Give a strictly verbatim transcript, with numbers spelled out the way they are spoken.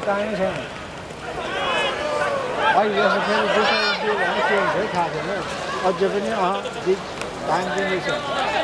time छैन अहिले जस्तो फेरि दुसरा दियो भने के हुन्छ थाहा छैन अझै पनि अँ टाइम दिँदैछ